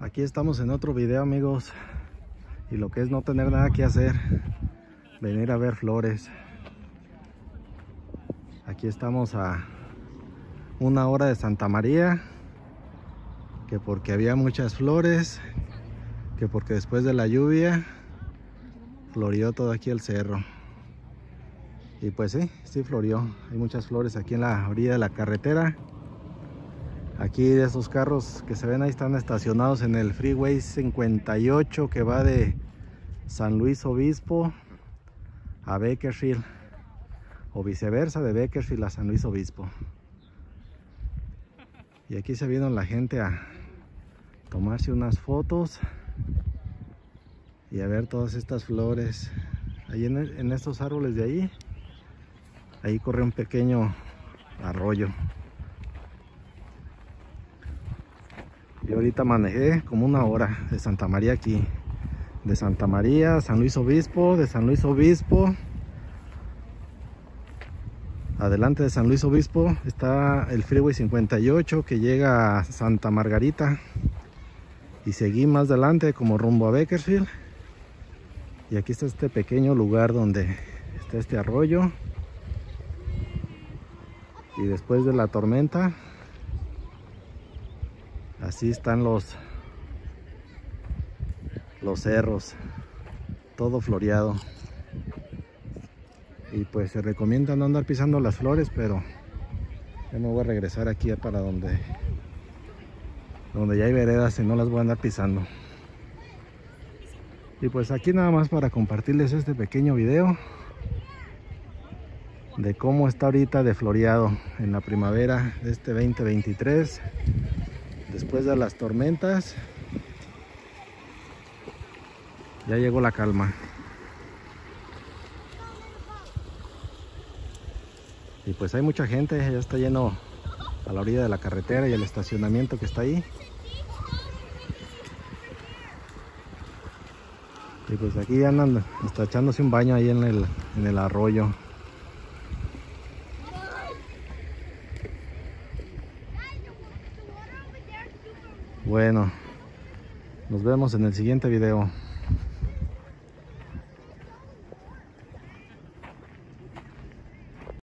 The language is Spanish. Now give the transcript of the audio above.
Aquí estamos en otro video, amigos, y lo que es no tener nada que hacer, venir a ver flores. Aquí estamos a 1 hora de Santa María, que porque había muchas flores, que porque después de la lluvia floreó todo aquí el cerro. Y pues sí floreó. Hay muchas flores aquí en la orilla de la carretera. Aquí de esos carros que se ven ahí están estacionados en el Freeway 58 que va de San Luis Obispo a Bakersfield, o viceversa, de Bakersfield a San Luis Obispo. Y aquí se vino la gente a tomarse unas fotos y a ver todas estas flores. Ahí en estos árboles de ahí corre un pequeño arroyo. Yo ahorita manejé como 1 hora de Santa María aquí. De Santa María a San Luis Obispo, de San Luis Obispo. Adelante de San Luis Obispo está el Freeway 58 que llega a Santa Margarita. Y seguí más adelante como rumbo a Bakersfield. Y aquí está este pequeño lugar donde está este arroyo. Y después de la tormenta, así están los cerros, todo floreado. Y pues se recomienda no andar pisando las flores, pero ya me voy a regresar aquí para donde ya hay veredas y no las voy a andar pisando. Y pues aquí nada más para compartirles este pequeño video de cómo está ahorita de floreado en la primavera de este 2023. Después de las tormentas ya llegó la calma. Y pues hay mucha gente, ya está lleno a la orilla de la carretera y el estacionamiento que está ahí. Y pues aquí andan hasta echándose un baño ahí en el arroyo. Bueno, nos vemos en el siguiente video.